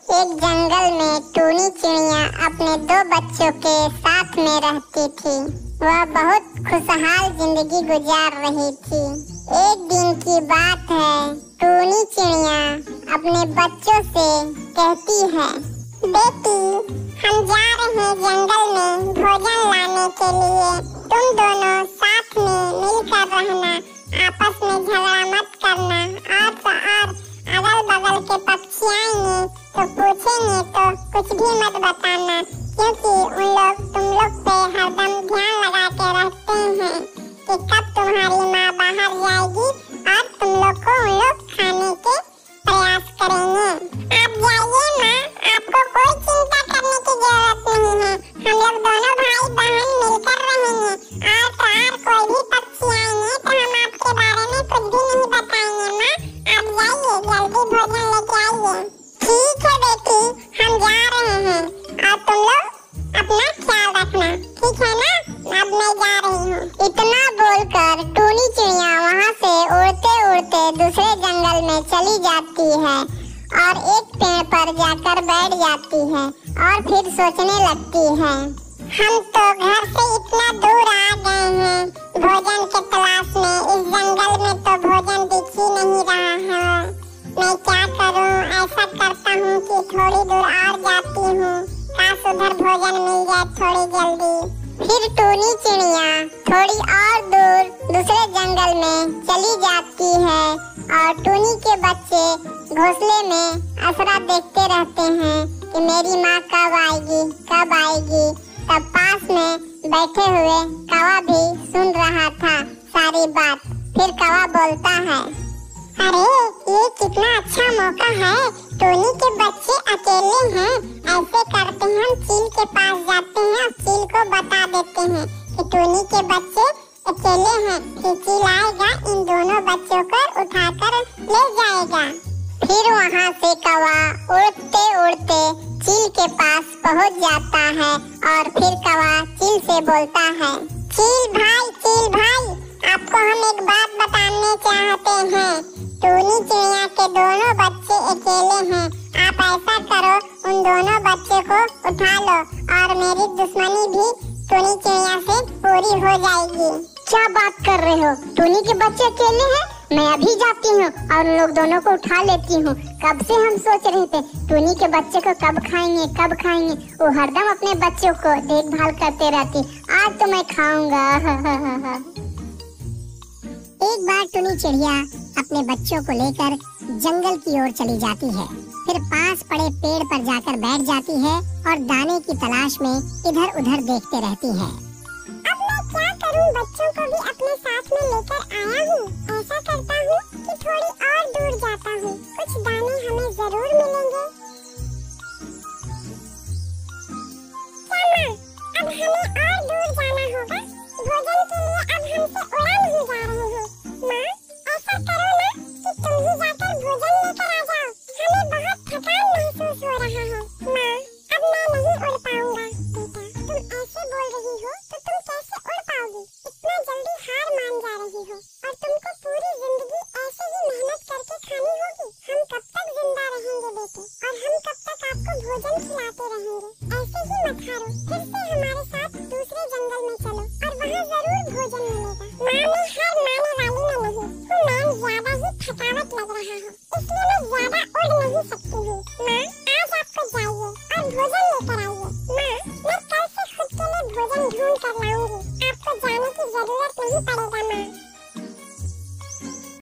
एक जंगल में टूनी चिड़िया अपने दो बच्चों के साथ में रहती थी। वह बहुत खुशहाल जिंदगी गुजार रही थी। एक दिन की बात है, टूनी चिड़िया अपने बच्चों से कहती है, बेटी हम जा रहे हैं जंगल में भोजन लाने के लिए। तुम दोनों साथ में मिलकर रहना, आपस में झगड़ा मत करना और अगल बगल के पक्षी आएंगे तो पूछेंगे तो कुछ भी मत बताना, क्योंकि तुम लोग पे हरदम ध्यान लगा के रखते हैं कि कब तुम्हारी माँ बाहर जाएगी और तुम लोग को उन लोग खाने के प्रयास करेंगे। आप जाइए माँ, आपको कोई चिंता करने की जरूरत नहीं है। हम लोग दोनों भाई बहन मिलकर रहेंगे और कोई भी पक्षी आएंगे तो हम आपके बारे में कुछ भी नहीं बताएंगे। माँ आप जाइए, जल्दी भोजन लेके आइए। ठीक है बेटी, हम जा रहे हैं और तुम लोग अपना ख्याल रखना, ठीक है ना? अब मैं जा रही हूँ। इतना बोलकर टूनी चिड़िया वहाँ से उड़ते उड़ते दूसरे जंगल में चली जाती है और एक पेड़ पर जाकर बैठ जाती है और फिर सोचने लगती है, हम तो घर से इतना दूर आ गए हैं भोजन के तलाश में, इस जंगल में तो भोजन दिख ही नहीं रहा है। मैं क्या करूं? ऐसा करता हूं कि थोड़ी दूर और जाती हूं, काश उधर भोजन मिल जाए थोड़ी जल्दी। फिर टूनी चिड़िया थोड़ी और दूर दूसरे जंगल में चली जाती है और टूनी के बच्चे घोंसले में आसरा देखते रहते हैं कि मेरी माँ कब आएगी कब आएगी। तब पास में बैठे हुए कौवा भी सुन रहा था सारी बात। फिर कौवा बोलता है, अरे ये कितना अच्छा मौका है, टूनी के बच्चे अकेले हैं। ऐसे करते हैं, हम चील के पास जाते हैं और चील को बता देते हैं कि टूनी के बच्चे अकेले हैं। फिर चील आएगा, इन दोनों बच्चों को उठाकर ले जाएगा। फिर वहाँ से कौवा उड़ते उड़ते चील के पास पहुँच जाता है और फिर कौवा चील से बोलता है, चील भाई आपको हम एक बात बताने चाहते हैं। टूनी चिड़िया के दोनों बच्चे अकेले हैं। आप ऐसा करो, उन दोनों बच्चे को उठा लो और मेरी दुश्मनी भी टूनी चिड़िया से पूरी हो जाएगी। क्या बात कर रहे हो? टूनी के बच्चे अकेले हैं? मैं अभी जाती हूँ और उन लोग दोनों को उठा लेती हूँ। कब से हम सोच रहे थे टूनी के बच्चे को कब खाएंगे। वो हरदम अपने बच्चों को देखभाल करते रहती। आज तो मैं खाऊंगा। एक बार टूनी चिड़िया अपने बच्चों को लेकर जंगल की ओर चली जाती है। फिर पास पड़े पेड़ पर जाकर बैठ जाती है और दाने की तलाश में इधर उधर देखते रहती है। अब मैं क्या करूं? बच्चों को भी अपने साथ में लेकर आया हूं। ऐसा करता हूं कि थोड़ी और दूर जाता हूं, कुछ दाने हमें जरूर मिलेंगे। मामा, अब हमें और दूर जाना होगा। भोजन के लिए अब हमसे उड़ा नहीं जा रही हो। माँ ऐसा करो ना कि तुम ही जाकर भोजन लेकर आ जाओ, हमें बहुत थकान महसूस हो रहा है। माँ अब मैं नहीं उड़ पाऊंगा। बेटा तुम ऐसे बोल रही हो तो तुम कैसे उड़ पाओगी? इतना जल्दी हार मान जा रही हो और तुमको पूरी जिंदगी ऐसे ही मेहनत करके खानी होगी। हम कब तक जिंदा रहेंगे बेटे, और हम कब तक आपको भोजन खिलाते रहेंगे? ऐसे ही मत हारो, फिर से हमारे साथ दूसरे जंगल में चलो और वहाँ जरूर भोजन मिलेगा। माँ मैं हार मानने वाली नहीं हूँ, मैं ज्यादा ही थकावट लग रहा हूँ, इसलिए मैं ज्यादा उड़ नहीं सकती हूँ। माँ आज आपको जाइए और भोजन लेकर आइए। माँ मैं कल से खुद के लिए भोजन ढूंढ कर लाऊंगी, आपको जाने की जरूरत नहीं पड़ेगा। माँ